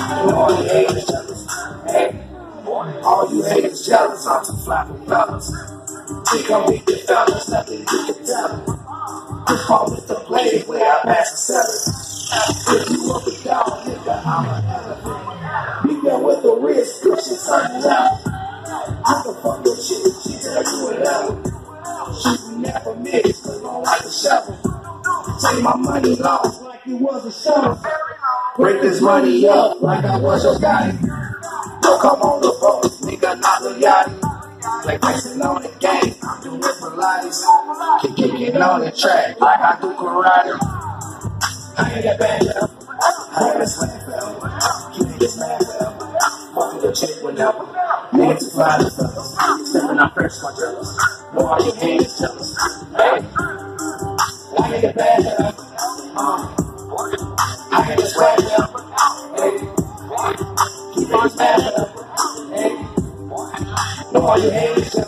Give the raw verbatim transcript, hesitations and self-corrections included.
All you haters jealous. Hey, all you haters jealous. I'm too fly for fellas. We gon' beat the fellas, nothing you can tell them. We fall with the blade where I pass the sellers. If you up a dog, nigga, I'm an elephant. We go with the wrist, push it, turn it out. I can fuck your shit, she tell you whatever. She never miss, cause I don't like a shovel. Take my money off like it was a shovel. Break this money up like I was your guy. Don't come on the boat, nigga, not the yachty. Like racing on the game, I'm doing Pilates. Keep kicking on the track like I do karate. I ain't that bad, yo. I ain't that slam, fella. Keep niggas mad, fella. Fucking your chick whenever. Nigga too fly to fellas. Stepping out fresh my jealous. Know all your hands jealous. Hey, I ain't that bad, yo. Uh, I ain't that swag, yo. Hey, keep niggas mad, fella. Hey, know all your hands jealous.